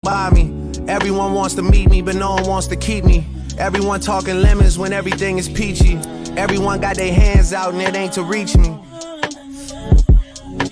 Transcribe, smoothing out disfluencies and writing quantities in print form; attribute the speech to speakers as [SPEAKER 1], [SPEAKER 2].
[SPEAKER 1] by me. Everyone wants to meet me, but no one wants to keep me. Everyone talking lemons when everything is peachy. Everyone got their hands out and it ain't to reach me.